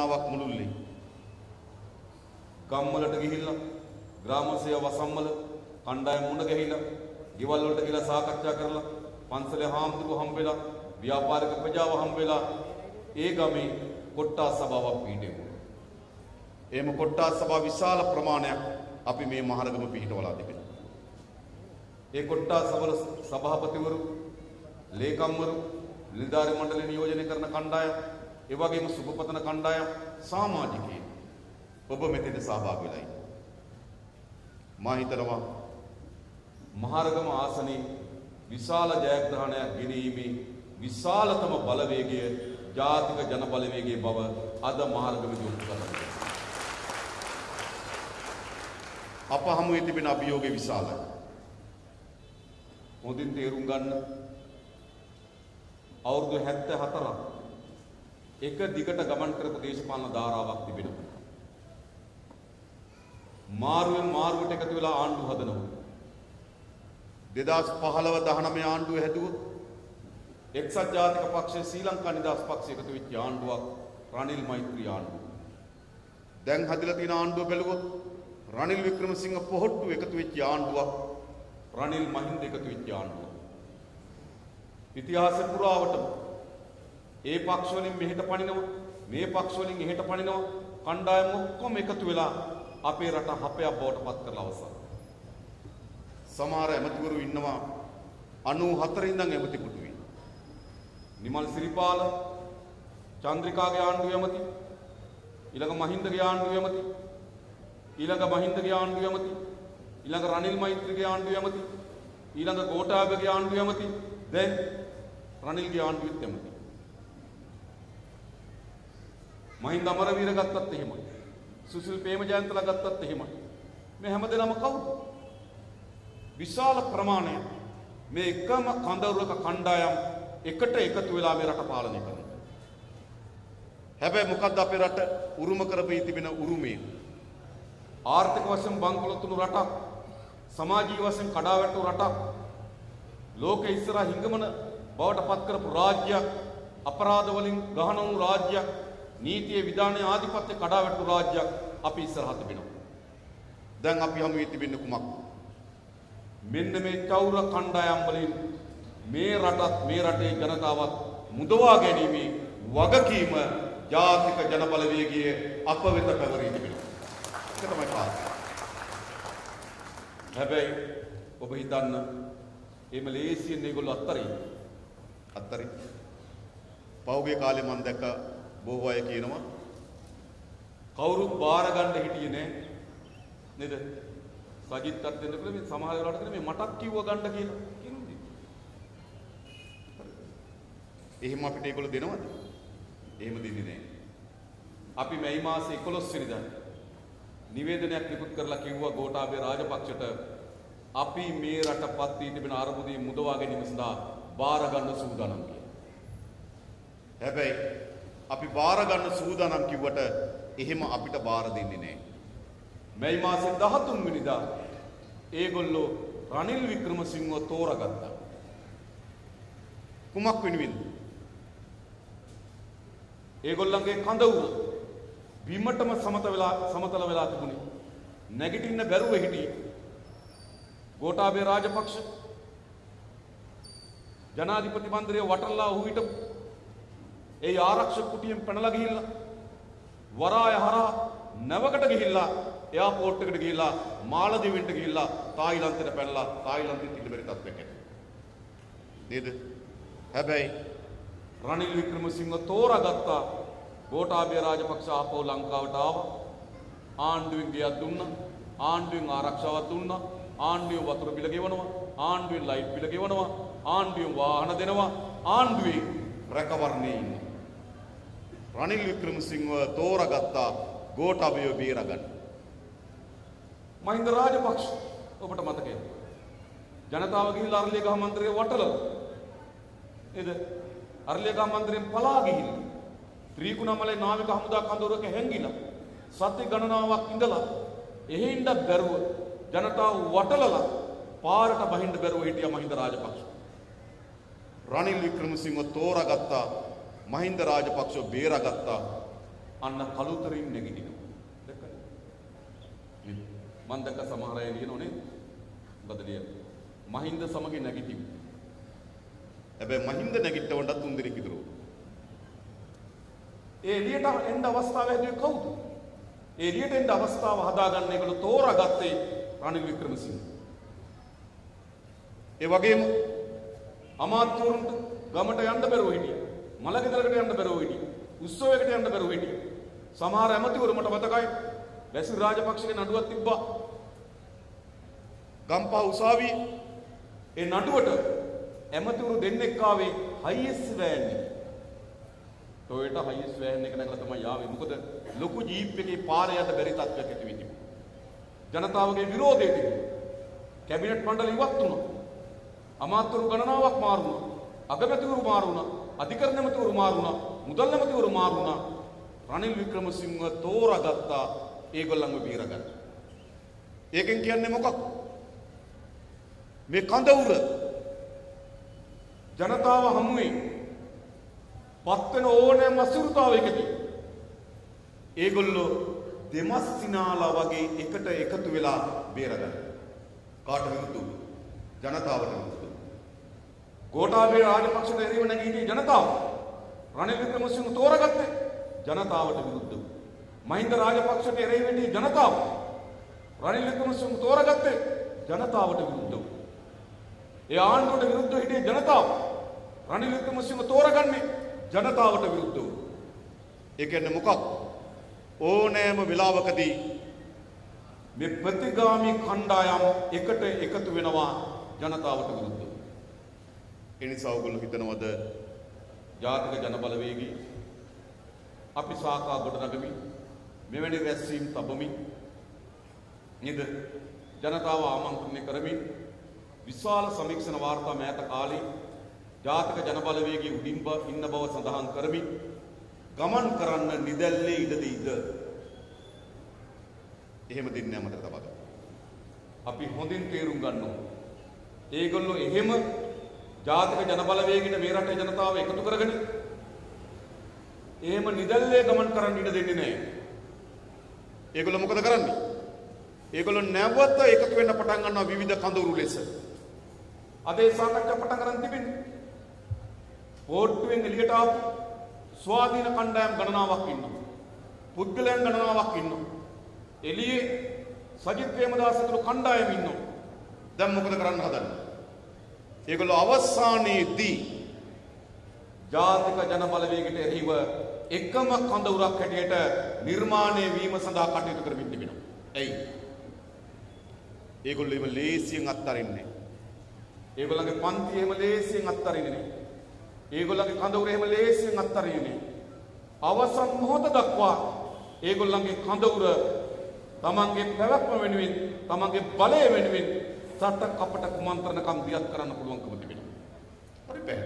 ගණනාවක් මුළුල්ලේ ගම්වලට ගිහිල්ලා ග්‍රාම සේවා වසම්වල කණ්ඩායම් මුණ ගැහිලා ගෙවල් වලට ගිහලා සාකච්ඡා කරලා පන්සලේ හාමුදුරුවෝ හම්බෙලා ව්‍යාපාරික ප්‍රජාව හම්බෙලා ඒ ගමේ කොට්ටාස් සභාවක් පිහිටෙවුවා. එහෙම කොට්ටාස් සභාව විශාල ප්‍රමාණයක් අපි මේ මහරගම පිහිටවලා තිබෙනවා. ඒ කොට්ටාස් සභාපතිවරු, ලේකම්වරු, නිලධාරි මණ්ඩලය නියෝජනය කරන කණ්ඩායම්, ඒ වගේම සුබපතන කණ්ඩායම්, සමාජිකයන් ඔබ මෙතෙන් සහභාගී වෙලා ඉන්න. මා හිතනවා මහරගම ආසනයේ විශාල ජයග්‍රහණයක් ගෙනීමේ විශාලතම බලවේගය ජාතික ජන බලවේගයේ බව අද මහරගමදී ඔප්පු කරනවා. අප හමුවේ තිබෙන අභියෝගය විශාලයි. හොඳින් තේරුම් ගන්න. අවුරුදු 74ක් එක දිගට ගමන් කරපු දේශපාලන ධාරාවක් තිබෙනවා. මාරුවෙන් මාරුවට එකතු වෙලා ආණ්ඩු හදනවා. 2015-19 ආණ්ඩුව හැදුවොත් එක්සත් ජාතික පක්ෂය ශ්‍රී ලංකා නිදහස් පක්ෂය එකතු වෙච්ච ආණ්ඩුවක් රනිල් මෛත්‍රී ආණ්ඩුව. දැන් හදලා තියෙන ආණ්ඩුව බැලුවොත් රනිල් වික්‍රමසිංහ පොහොට්ටු එකතු වෙච්ච ආණ්ඩුවක් රනිල් මහින්ද එකතු වෙච්ච ආණ්ඩුවක්. ඉතිහාසෙ පුරාවටම ඒ පක්ෂ වලින් මෙහෙට පනිනවා මේ පක්ෂ වලින් එහෙට පනිනවා කණ්ඩායම් ඔක්කොම එකතු වෙලා අපේ රට හපයක් බවට පත් කරලා අවසන්. සමහර ඇමතිවරු ඉන්නවා 94 ඉඳන් ඇමති පුටුවේ. නිමල් සිරිපාල චන්ද්‍රිකාගේ ආණ්ඩුවේ ඇමති, ඊළඟ මහින්දගේ ආණ්ඩුවේ ඇමති, ඊළඟ මහින්දගේ ආණ්ඩුවේ ඇමති, ඊළඟ රනිල් මෛත්‍රීගේ ආණ්ඩුවේ ඇමති, ඊළඟ ගෝඨාභයගේ ආණ්ඩුවේ ඇමති, දැන් රනිල්ගේ ආණ්ඩුවෙත් ඇමති. මහින්ද අමරවීර ගත්තත් එහෙමයි. සුසිල් ප්‍රේමජයන්තලා ගත්තත් එහෙමයි. මේ හැමදේම කවුද? විශාල ප්‍රමාණයක් මේ එකම කඳවුරක කණ්ඩායම් එකට එකතු වෙලා මේ රට පාලනය කරනවා. හැබැයි මොකද්ද අපේ රට උරුම කරපී තිබෙන උරුමය? ආර්ථික වශයෙන් බංකොලොත් වුණු රටක්, සමාජීය වශයෙන් කඩාවැටු රටක්, ලෝකෙ ඉස්සරහ හිඟමන බවට පත් කරපු රාජ්‍යයක්, අපරාධ වලින් ගහන වුණු රාජ්‍යයක්, නීතියේ විධානයේ ආධිපත්‍ය කඩාවැටු රාජ්‍යයක් අපි ඉස්සරහ තිබෙනවා. දැන් අපි හමුවේ තිබෙන්නේ කුමක්ද? මෙන්න මේ චෞර කණ්ඩායම් වලින් මේ රටත් මේ රටේ ජනතාවත් මුදවා ගැනීමේ වගකීම ජාතික ජන බලවේගයේ අප වෙත පැවරී තිබෙනවා. ඒක තමයි කාර්යය. හැබැයි ඔබ හිතන්න එහෙම ලේසියෙන් මේගොල්ලෝ අත්තරින් පෞගේ කාලේ මම දැක්ක බොහෝ අය කියනවා කවුරුත් බාර ගන්න හිටියේ නෑ නේද? සජිත්ටත් දෙන්න කියලා මේ සමහර වෙලාවට කියන මේ මටත් කිව්ව ගන්න කියලා කිනුනේ. එහෙම අපිට ඒගොල්ලෝ දෙනවද? එහෙම දෙන්නේ නෑ. අපි මේ මාසේ 11 වෙනිදා නිවේදනයක් නිකුත් කරලා කිව්වා ගෝඨාභය රාජපක්ෂට අපි මේ රටපත් වී තිබෙන අරමුදේ මුදවා ගැනීම සඳහා බාර ගන්න සූදානම් කියලා. හැබැයි අපි බාර ගන්න සූදානම් කිව්වට එහෙම අපිට බාර දෙන්නේ නෑ. මේ මාසේ 13 වෙනිදා ඒගොල්ලෝ රනිල් වික්‍රමසිංහව තෝරගත්තා. කුමක් වෙනුවෙන්ද? ඒගොල්ලන්ගේ කඳවුර බිමටම සමතල වෙලා තිබුණේ. නැගිටින්න බැරුව හිටියේ. ගෝඨාභය රාජපක්ෂ ජනාධිපති මන්දිරය වටලා ඔහු හිටපු ඒ ආරක්ෂක කුටියෙන් පැනලා ගිහිල්ලා වරාය හරහා නැවකට ගිහිල්ලා එයාපෝට් එකට ගිහිල්ලා මාලදිවයින්ට ගිහිල්ලා තායිලන්තයට පැනලා තායිලන්තෙත් ඉන්න බැරි තත්ත්වයක් ඇති. නේද? හැබැයි රනිල් වික්‍රමසිංහ තෝරාගත්තා ගෝඨාභය රාජපක්ෂ ආපහු ලංකාවට ආවා. ආණ්ඩුවෙන් ගියක් දුන්නා. ආණ්ඩුවෙන් ආරක්ෂාවක් දුන්නා. ආණ්ඩුවෙන් වතුර බිල ගෙවනවා. ආණ්ඩුවෙන් ලයිට් බිල ගෙවනවා. ආණ්ඩුවෙන් වාහන දෙනවා. ආණ්ඩුවේ රැකවරණයේ ඉන්නේ. රනිල් වික්‍රමසිංහව තෝරාගත්තා ගෝඨාභය බේරගන්න. මහින්ද රාජපක්ෂ ඔබට මතකයි. ජනතාව ගිහිල්ලා අරලියගහ මන්දිරේ වටලලා නේද? අරලියගහ මන්දිරෙන් පලා ගිහිල්ලා ත්‍රිකුණාමලේ නාවික හමුදා කඳවුරක හැංගිලා සත්‍ය ගණනාවක් ඉඳලා එහෙින්ද බැරුව ජනතාව වටලලා පාරට බහින්න බැරුව හිටියා මහින්ද රාජපක්ෂ. රනිල් වික්‍රමසිංහ තෝරාගත්තා මහින්ද රාජපක්ෂව බේරාගත්තා අන්න කළුතරින් නැගිටිනවා. දැක්කද? මම දැක්ක සමහර අය ලියනෝනේ. බදලිය මහින්ද සමග නැගිටිමු. හැබැයි මහින්ද නැගිටවන්නත් තුන් දෙනෙක් විතර වුණා. ඒ එළියට එන්න අවස්ථාව හැදුවේ කවුද? ඒ එළියට එන්න අවස්ථාව හදාගන්න ඒගොල්ලෝ තෝරාගත්තේ රනිල් වික්‍රමසිංහ. ඒ වගේම අමාත්‍යවරුන්ට ගමට යන්න බැරුව හිටියා. මලගෙදරකට යන්න බැරුව හිටියා. උත්සවයකට යන්න බැරුව හිටියා. සමහර ඇමතිවරු මට මතකයි බැසිල් රාජපක්ෂගේ නඩුවක් තිබ්බා. ගම්පහ උසාවියේ ඒ නඩුවට ඇමතිවරු දෙන්නෙක් ආවේ හයියස් වෑන් එකේ. ටොයෝටා හයියස් වෑන් එක නැගලා තමයි ආවේ. මොකද ලොකු ජීප් එකේ පාරේ යන්න බැරි තත්ත්වයක් ඇති වෙච්චි. ජනතාවගේ විරෝධය තිබුණා. කැබිනට් මණ්ඩල ඉවත් වුණා. අමාත්‍යවරු ගණනාවක් මාරු වුණා. අගමැතිවරු මාරු වුණා. අධිකරණ ඇමතිවරු මාරු වුණා. මුදල් ඇමතිවරු මාරු වුණා. රනිල් වික්‍රමසිංහ තෝරාගත්තා ඒගොල්ලන්ව බේරගන්න. ඒකෙන් කියන්නේ මොකක්ද? මේ කඳවුර ජනතාව හමුවේ පත් වෙන ඕනෑම අසුරුතාවයකදී ඒගොල්ලෝ දෙමස් සිනාලා වගේ එකට එකතු වෙලා බේරගන්න. කාට විරුද්ධව? ජනතාවට විරුද්ධව. ගෝඨාභය රාජපක්ෂට එරෙහිව නැගී ජනතාව රනිල් වික්‍රමසිංහ තෝරාගත්තේ ජනතාවට විරුද්ධව. මහින්ද රාජපක්ෂට එරෙහිව සිටි ජනතාව රනිල් වික්‍රමසිංහ තෝරාගත්තේ ජනතාවට විරුද්ධව. ඒ ආණ්ඩුවට විරුද්ධව හිටිය ජනතාව රනිල් වික්‍රමසිංහ තෝරගන්නේ ජනතාවට විරුද්ධව. ඒ කියන්නේ මොකක්ද? ඕනෑම වෙලාවකදී මේ ප්‍රතිගාමී කණ්ඩායම් එකට එකතු වෙනවා ජනතාවට විරුද්ධව. ඒ නිසා ඔයගොල්ලෝ හිතනවද ජාතික ජනබලවේගී අපි සාකා ගොඩනගමින් මෙවැනි රැස්වීම් තබමින් නේද ජනතාව ආමන්ත්‍රණය කරමින් විශාල සමීක්ෂණ වාර්තා මෑත කාලේ ජාතික ජනබලවේගයේ උඩින්බ ඉන්න බව සඳහන් කරමින් ගමන් කරන්න නිදැල්ලේ ඉඩ දෙයිද? එහෙම දෙන්නේ නැහැ මතක තබා ගන්න. අපි හොඳින් තේරුම් ගන්න ඕන. ඒගොල්ලෝ එහෙම ජාතික ජනබලවේගයට මේ රටේ ජනතාව එකතු කරගෙන එහෙම නිදැල්ලේ ගමන් කරන්න ඉඩ දෙන්නේ නැහැ. ඒගොල්ලෝ මොකද කරන්නේ? ඒගොල්ලෝ නැවත එකතු වෙන්න පටන් ගන්නවා විවිධ කඳවුරු ලෙස. අද ඒ සාකච්ඡා පටන් ගන්න තිබෙන්නේ. පොට්ටුවෙන් එළියට ආපු ස්වාධීන කණ්ඩායම් ගණනාවක් ඉන්නවා. පුද්ගලයන් ගණනාවක් ඉන්නවා. එළියේ සජිත් ප්‍රේමදාස ඇතුළු කණ්ඩායම් ඉන්නවා. දැන් මොකද කරන්න හදන්නේ? ඒගොල්ලෝ අවසානයේදී ජාතික ජනබලවේගයට එරෙහිව එකම කඳවුරක් හැටියට නිර්මාණය වීම සඳහා කටයුතු කරමින් තිබෙනවා. එයි. ඒගොල්ලෝ එහෙම ලේසියෙන් අත්හරින්නේ. ඒගොල්ලන්ගේ පන්ති එහෙම ලේසියෙන් අත්හරින්නේ නැහැ. ඒගොල්ලන්ගේ කඳවුර එහෙම ලේසියෙන් අත්හරින්නේ නැහැ. අවසන් මොහොත දක්වා ඒගොල්ලන්ගේ කඳවුර තමන්ගේ පැවැත්ම වෙනුවෙන් තමන්ගේ බලය වෙනුවෙන් සට කපට කුමන්ත්‍රණකම් දියත් කරන්න පුළුවන්කම තිබෙනවා. හරි බෑ.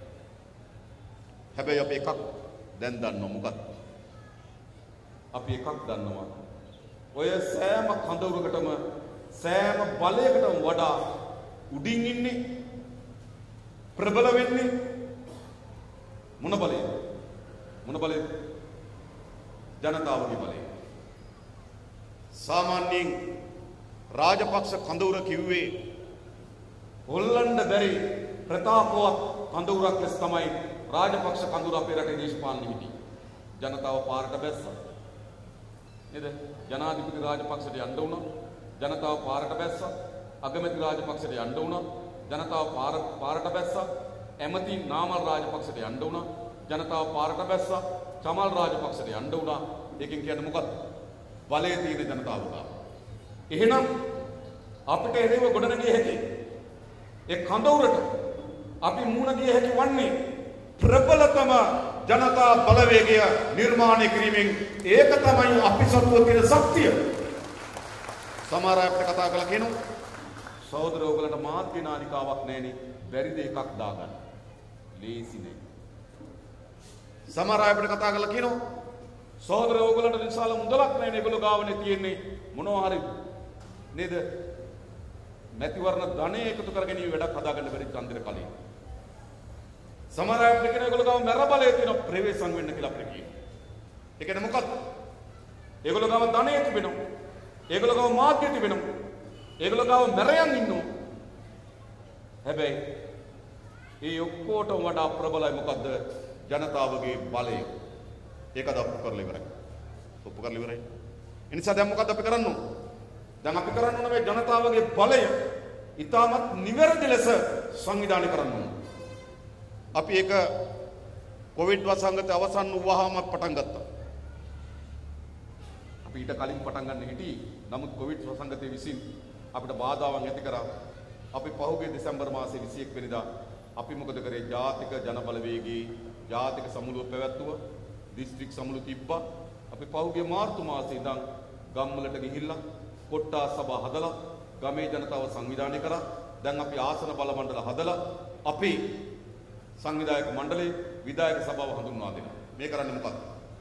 හැබැයි අපි එකක් දැන් දන්නවා මොකක්ද? අපි එකක් දන්නවා. ඔය සෑම කඳවුරකටම සෑම බලයකටම වඩා උඩින් ඉන්නේ ප්‍රබල වෙන්නේ මොන බලයද? මොන බලයද? ජනතාවගේ බලය. සාමාන්‍යයෙන් රාජපක්ෂ කඳවුර කිව්වේ හොල්ලන්න බැරි ප්‍රතාපවත් කඳවුරක් ලෙස තමයි රාජපක්ෂ කඳවුර අපේ රටේ දේශපාලන හිටියේ. ජනතාව පාරට බැස්සා. නේද? ජනාධිපති රාජපක්ෂට යන්න වුණා. ජනතාව පාරට බැස්සා. අගමැති රාජපක්ෂට යන්න වුණා. ජනතාව පාරට බැස්සා. ඇමති නාමල් රාජපක්ෂට යන්න වුණා. ජනතාව පාරට බැස්සා. චමල් රාජපක්ෂට යන්න වුණා. ඒකෙන් කියන්නේ මොකක්ද? බලයේ තියෙන ජනතාව ගාව. එහෙනම් අපිට එරෙහිව ගොඩනගිය හැකි ඒ කඳවුරට අපි මුණ දිය හැකි වන්නේ ප්‍රබලතම ජනතා බලවේගය නිර්මාණය කිරීමෙන්. ඒක තමයි අපි සතුව තියෙන ශක්තිය. සමහර අය අපිට කතා කරලා කියනවා සහෝදර ඔයගලන්ට මාධ්‍ය නාලිකාවක් නැහෙනේ, බැරිද එකක් දාගන්න? ලේසි නෑ. සමහර අය අපිට කතා කරලා කියනවා සහෝදර ඔයගලන්ට විශාල මුදලක් නැහැනේ, ඒගොල්ලෝ ගාවනේ තියෙන්නේ මොනවා හරි නේද? මැතිවරණ ධනෙ එකතු කරගෙන වැඩක් හදාගන්න බැරි ඡන්දෙට කලින්. සමහර අය අපිට කියන ඒගොල්ලෝ ගාව මැර බලය තියෙන ප්‍රවේශම් වෙන්න කියලා අපිට කියනවා. ඒ කියන්නේ මොකක්ද? ඒගොල්ලෝ ගාව ධනෙ තිබෙනවා. ඒගොල්ලෝ ගාව මාධ්‍ය තිබෙනවා. ඒගොල්ලෝ ගාව මැරයන් ඉන්නවා. හැබැයි ඒ ඔක්කොටම වඩා ප්‍රබලයි මොකද්ද? ජනතාවගේ බලය. ඒක අදප්පු කරලා ඉවරයි. ඔප්පු කරලා ඉවරයි. ඒ නිසා දැන් මොකද්ද අපි කරන්න ඕන? දැන් අපි කරන්න ඕන මේ ජනතාවගේ බලය ඉතාමත් නිවැරදි ලෙස සංවිධානය කරන්න ඕන. අපි ඒක කොවිඩ් වසංගතය අවසන් වුවහම පටන් ගත්තා. අපි ඊට කලින් පටන් ගන්න හිටියේ. නමුත් කොවිඩ් වසංගතය විසින් අපිට බාධාවන් ඇති කරා. අපි පහුගිය දෙසැම්බර් මාසයේ 21 වෙනිදා අපි මොකද කරේ? ජාතික ජනබලවේගයේ ජාතික සමුළුව පැවැත්වුවා. දිස්ත්‍රික් සමුළු තිබ්බා. අපි පහුගිය මාර්තු මාසයේ ඉඳන් ගම්වලට ගිහිල්ලා කොට්ටාස් සභා හදලා ගමේ ජනතාව සංවිධානය කරා. දැන් අපි ආසන බල මණ්ඩල හදලා අපි සංවිධායක මණ්ඩලයේ විධායක සභාව හඳුන්වා දෙනවා. මේ කරන්නේ මොකක්ද?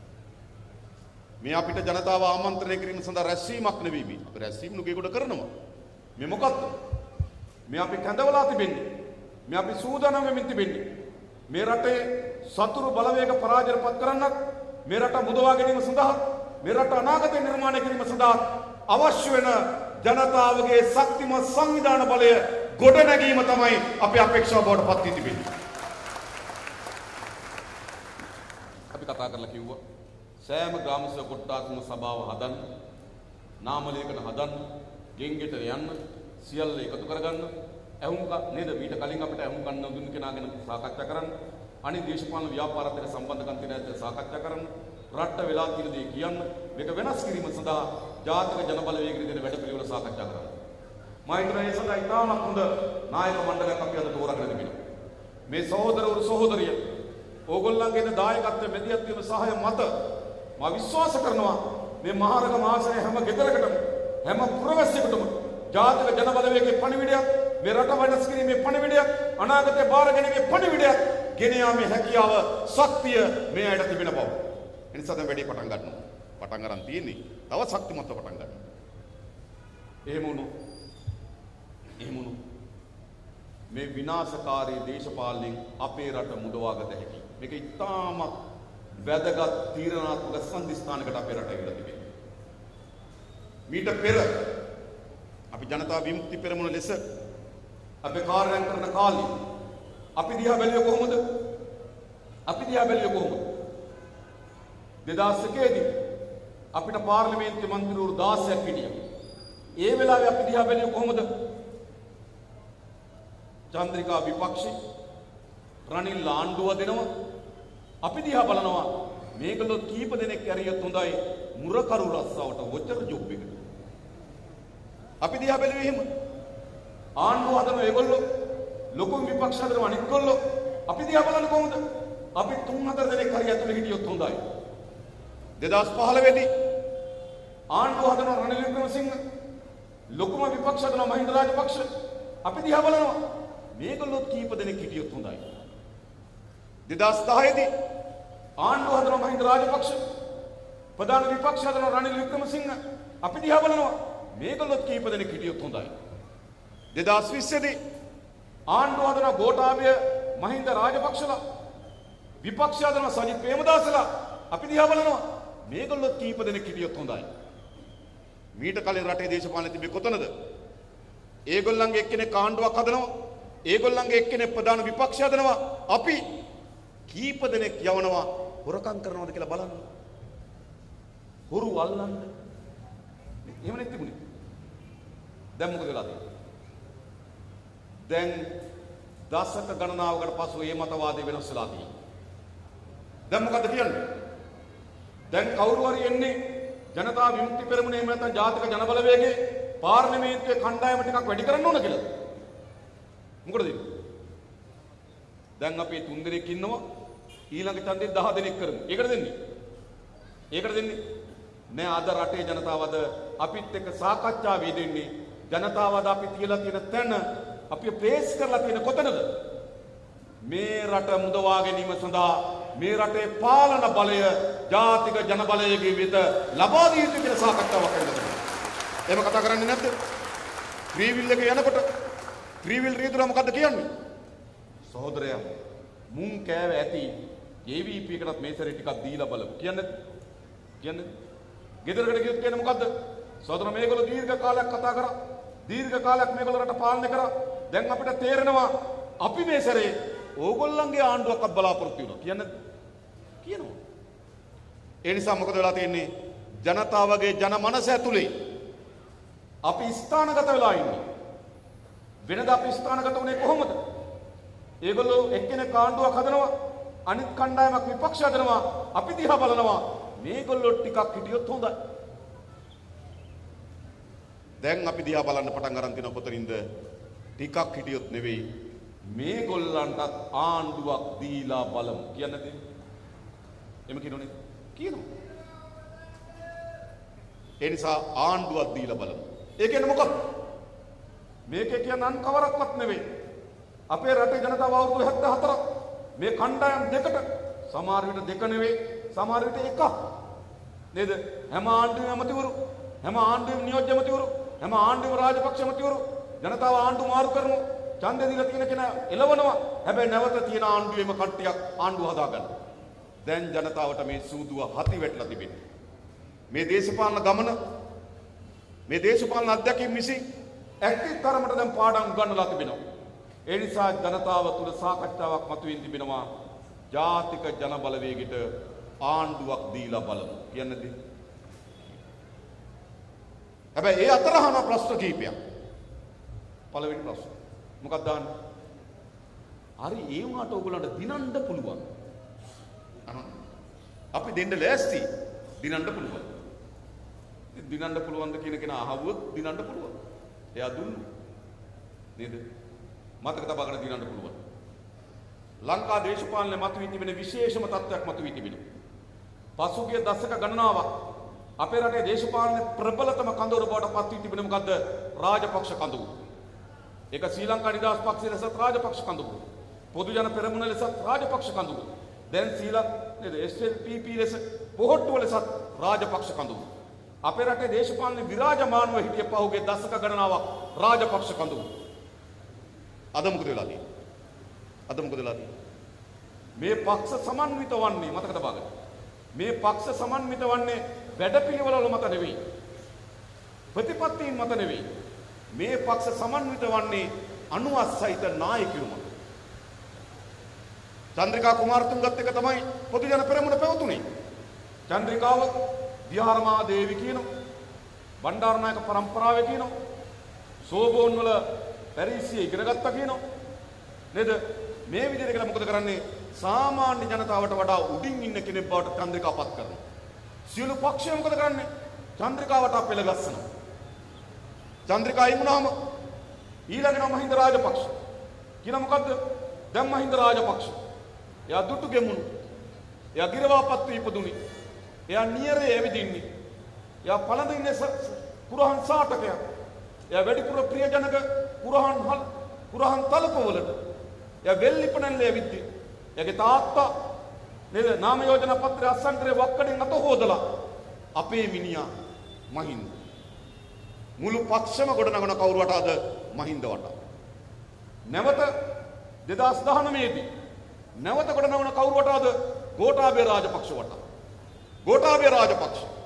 මේ අපිට ජනතාව ආමන්ත්‍රණය කිරීම සඳහා රැස්වීමක් නෙවෙයි මේ. අපි රැස්වීම නුගේගොඩ කරනවා. මේ මොකක්ද? මේ අපි කැඳවලා තිබෙන්නේ. මේ අපි සූදානම් වෙමින් තිබෙන්නේ. මේ රටේ සතුරු බලවේග පරාජයපත් කරන්නත්, මේ රට මුදවා ගැනීම සඳහා, මේ රට අනාගතය නිර්මාණය කිරීම සඳහා අවශ්‍ය වෙන ජනතාවගේ ශක්තිමත් සංවිධාන බලය ගොඩනැගීම තමයි අපි අපේක්ෂාව බවට පත් වී තිබෙන්නේ. අපි කතා කරලා කිව්වා සෑම ග්‍රාමසභා කොට්ටාසම සභාව හදන්න, නාම ලේඛන හදන්න, ගෙන්ගෙට යන්න, සියල්ල එකතු කරගන්න, නේද? ඊට කලින් අපිට ඇහුම්කන් දුන්න කෙනා ගැන සාකච්ඡා කරන්න, අනිත් දේශපාලන ව්‍යාපාරات එක්ක සම්බන්ධකම් තියෙන අය සාකච්ඡා කරන්න, රට වෙලා තියෙන දේ කියන්න, මේක වෙනස් කිරීම සඳහා ජාතික ජනබලවේගයේ දෙන වැඩපිළිවෙල සාකච්ඡා කරන්න. මම හිතනවා ඒ සඳහා ඉතාමත් හොඳ නායක මණ්ඩලයක් අපි අද තෝරාගෙන තිබෙනවා. මේ සහෝදරවරු සහෝදරිය ඕගොල්ලන්ගේ දායකත්වය මෙදියත් වීම සහාය මත මම විශ්වාස කරනවා මේ මහරගම ආසනයේ හැම ගෙදරකටම හැම පුරවැසියෙකුටම ජාතික ජනබලවේගයේ පණිවිඩයක්, මේ රට වෙනස් කිරීමේ පණිවිඩයක්, අනාගතේ බාර ගැනීමේ පණිවිඩයක් ගෙන යාමේ හැකියාව, ශක්තිය මේ අයට තිබෙන බව. ඒ නිසා දැන් වැඩි පටන් ගන්නවා. පටන් ගන්න තියෙන්නේ. තව ශක්තිමත්ව පටන් ගන්න. එහෙම වුණොත් මේ විනාශකාරී දේශපාලනයෙන් අපේ රට මුදවාගත හැකියි. මේක ඉතාමත් වැදගත් තීරණාත්මක සංදිස්ථානකට අපේ රට ඇවිල්ලා තිබෙනවා. මීට පෙර අපි ජනතා විමුක්ති පෙරමුණ ලෙස අපේ කාර්යයන් කරන කාලේ අපි දිහා බැලුවේ කොහොමද? 2001 දී අපිට පාර්ලිමේන්තුවේ මන්ත්‍රීවරු 16ක් හිටියා. ඒ වෙලාවේ අපි දිහා බැලුවේ කොහොමද? චන්ද්‍රිකා විපක්ෂේ රනිල් ආණ්ඩුව දෙනවා. අපි දිහා බලනවා මේගොල්ලෝ කීප දෙනෙක් ඇරියත් හොඳයි මුරකරු රස්සාවට වොචර් ජොබ් එකට. අපි දිහා බැලුවේ එහෙම. ආණ්ඩුව හදන ඒගොල්ලෝ ලොකු විපක්ෂ හදන අනිත් ගොල්ලෝ අපි දිහා බලන්නේ කොහොමද? අපි 3-4 දෙනෙක් හරි ඇතුලේ හිටියොත් හොඳයි. 2015 දී ආණ්ඩුව හදන රනිල් වික්‍රමසිංහ ලොකුම විපක්ෂ හදන මහින්ද රාජපක්ෂ අපි දිහා බලනවා මේගොල්ලෝ කීප දෙනෙක් හිටියොත් හොඳයි. 2010 දී ආණ්ඩුව හදන මහින්ද රාජපක්ෂ ප්‍රධාන විපක්ෂ හදන රනිල් වික්‍රමසිංහ අපි දිහා බලනවා මේගොල්ලෝ කීප දෙනෙක් හිටියොත් හොඳයි. 2020 දී ආණ්ඩුව හදන ගෝඨාභය මහින්ද රාජපක්ෂලා විපක්ෂ හදන සජිත් ප්‍රේමදාසලා අපි දිහා බලනවා මේගොල්ලෝ කීප දෙනෙක් හිටියොත් හොඳයි. මීට කලින් රටේ දේශපාලනය තිබෙන්නේ කොතනද? ඒගොල්ලන්ගේ එක්කෙනෙක් ආණ්ඩුවක් හදනවා. ඒගොල්ලන්ගේ එක්කෙනෙක් ප්‍රධාන විපක්ෂ හදනවා. අපි කීප දෙනෙක් යවනවා හොරකම් කරනවද කියලා බලන්න. හොරු අල්ලන්න. එහෙම නෙත් තිබුණේ. දැන් මොකද වෙලා තියෙන්නේ? දැන් දශක ගණනාවකට පසු මේ මතවාදය වෙනස් වෙලා තියෙනවා. දැන් මොකද කියන්නේ? දැන් කවුරු හරි එන්නේ ජනතා විමුක්ති පෙරමුණේ එහෙම නැත්නම් ජාතික ජනබලවේගයේ පාර්ලිමේන්තුවේ කණ්ඩායම ටිකක් වැඩි කරන්න ඕන කියලා. මොකටද? දැන් අපි 3 දෙනෙක් ඉන්නවා ඊළඟ ඡන්දේ 10 දෙනෙක් කරමු. ඒකට දෙන්නේ. නෑ අද රටේ ජනතාව අද අපිත් එක්ක සාකච්ඡා වේදෙන්නේ ජනතාව අද අපි තියලා තියෙන තැන අපි ප්‍රේස් කරලා තියෙන කොතනද? මේ රට මුදවා ගැනීම සඳහා මේ රටේ පාලන බලය ජාතික ජනබලයේගේ වෙත ලබා දිය යුතු කියන සාකච්ඡාවක් කරනවා. එහෙම කතා කරන්නේ නැද්ද? ත්‍රිවිල් එක යනකොට ත්‍රිවිල් රියදුර මොකද්ද කියන්නේ? සහෝදරයා මුන් කෑව ඇති JVP එකටත් මේ සැරේ ටිකක් දීලා බලමු. කියන්නේ කියන්නේ ගෙදරකට ගියොත් කියන්නේ මොකද්ද? සහෝදර මේගොල්ලෝ දීර්ඝ කාලයක් කතා කරා. දීර්ඝ කාලයක් මේගොල්ලෝ රට පාලනය කරා. දැන් අපිට තේරෙනවා අපි මේ සැරේ ඕගොල්ලන්ගේ ආණ්ඩුවක්වත් බලාපොරොත්තු වෙනවා. කියනවා. ඒ නිසා මොකද වෙලා තියෙන්නේ? ජනතාවගේ ජන මනස ඇතුලේ අපි ස්ථානගත වෙලා ඉන්නේ. වෙනදා අපි ස්ථානගත වුණේ කොහොමද? ඒගොල්ලෝ එක්කෙනෙක් ආණ්ඩුවක් හදනවා, අනිත් කණ්ඩායමක් විපක්ෂ හදනවා, අපි දිහා බලනවා. මේගොල්ලෝ ටිකක් හිටියොත් හොඳයි. දැන් අපි දිහා බලන්න පටන් ගන්න තියෙන කොතනින්ද? ටිකක් හිටියොත් නෙවෙයි, මේගොල්ලන්ටත් ආණ්ඩුවක් දීලා බලමු කියන්නේ නේද? එමෙ කියනෝනේ. කියනවා. ඒ නිසා ආණ්ඩුවක් දීලා බලමු. ඒ කියන්නේ මොකක්ද? මේකේ කියන අන් කවරක්වත් නෙවෙයි. අපේ රටේ ජනතාව අවුරුදු 74ක් මේ කණ්ඩායම් දෙකට, සමහර විට දෙක නෙවෙයි, සමහර විට එකක්. නේද? හැම ආණ්ඩුවෙම ඇමතිවරු, හැම ආණ්ඩුවෙම නියෝජ්‍ය ඇමතිවරු, හැම ආණ්ඩුවෙම රාජපක්ෂ ඇමතිවරු ජනතාව ආණ්ඩුව මාරු කරනවා. ඡන්දය දීලා තියෙන කෙනා එළවනවා. හැබැයි නැවත තියෙන ආණ්ඩුවේම කට්ටියක් ආණ්ඩුව හදාගන්නවා. දැන් ජනතාවට මේ සූදුව හති වැටලා තිබෙනවා. මේ දේශපාලන ගමන, මේ දේශපාලන අධ්‍යක්ෂින් විසින් ඇක්ටිව් තරමට දැන් පාඩම් උගන්වලා තිබෙනවා. ඒ නිසා ජනතාව තුළ සාකච්ඡාවක් මතුවෙන් තිබෙනවා. ජාතික ජන බලවේගයට ආණ්ඩුවක් දීලා බලමු කියන්නේ. හැබැයි ඒ අතර අහන ප්‍රශ්න කීපයක්. පළවෙනි ප්‍රශ්න මොකක්ද දාන්නේ? හරි ඒ වුණාට ඕගොල්ලන්ට දිනන්න පුළුවන්. අපි දෙන්න ලෑස්ති දිනන්න පුළුවන්. දිනන්න පුළුවන්ද කියන කෙනා අහුවොත් දිනන්න පුළුවන්. එයා දුන්නු. නේද? මතක තබා ගන්න දිනන්න පුළුවන්. ලංකා දේශපාලනයේ මතුවී තිබෙන විශේෂම තත්ත්වයක් මතුවී තිබෙනවා. පසුගිය දශක ගණනාවක් අපේ රටේ දේශපාලනයේ ප්‍රබලතම කඳවුර බවට පත් වී තිබෙන මොකද්ද? රාජපක්ෂ කඳවුර. ඒක ශ්‍රී ලංකා නිදහස් පක්ෂයේ ලෙසත් රාජපක්ෂ කඳවුර. පොදු ජන පෙරමුණ ලෙසත් රාජපක්ෂ කඳවුර. දැන් ශ්‍රී ලංකා නේද? SLPP ලෙස පොහොට්ටුව ලෙසත් රාජපක්ෂ කඳවුර. අපේ රටේ දේශපාලන විරාජමානව හිටිය පහුගිය දශක ගණනාවක් රාජපක්ෂ කඳවුර. අද මොකද වෙලා තියෙන්නේ? මේ පක්ෂ සමන්විත වන්නේ මතක තබා ගන්න. මේ පක්ෂ සමන්විත වන්නේ වැඩපිළිවෙල මත නෙවෙයි. ප්‍රතිපත්තීන් මත නෙවෙයි. මේ පක්ෂ සමන්විත වන්නේ අනුවස්සහිත නායකයෝ මත. චන්ද්‍රිකා කුමාරතුංගත් එක තමයි පොදු ජන පෙරමුණ පැවතුනේ. චන්ද්‍රිකාව විහාරමා දේවි කියනවා. බණ්ඩාරනායක පරම්පරාවේ කියනවා. සෝබෝන් වල පැරිසිය ඉගෙන ගත්තා කියනවා. නේද? මේ විදිහට කියලා මොකද කරන්නේ? සාමාන්‍ය ජනතාවට වඩා උඩින් ඉන්න කෙනෙක් බවට චන්ද්‍රිකාපත් කරනවා. සියලු පක්ෂය මොකද කරන්නේ? චන්ද්‍රිකාවට අපෙල ගස්සනවා. චන්ද්‍රිකා ඉමුණාම ඊළඟට මහින්ද රාජපක්ෂ කියන මොකද්ද? දැන් මහින්ද රාජපක්ෂ. එයා දුටු ගෙමුණු. එයා ගිරවාපත් වී ඉපදුනි. එයා නියරේ ඇවිදින්නේ. එයා පළඳින්නේ කුරහන් සාටකයක්. එයා වැඩිපුර ප්‍රියජනක කුරහන් තලපවලට. එයා වෙල්ලිපනල්ලේ ඇවිද්දි. එයාගේ තාත්තා නේද නාම යෝජනා පත්‍රය අස්සන්තරේ වක්කඩෙන් අත හොදලා අපේ මිනිහා මහින්ද. මුළු පක්ෂම ගොඩනගන කවුරු වටාද? මහින්ද වටා. නැවත 2019 දී නැවත ගොඩනගන කවුරු වටාද? ගෝඨාභය රාජපක්ෂ වටා. ගෝඨාභය රාජපක්ෂ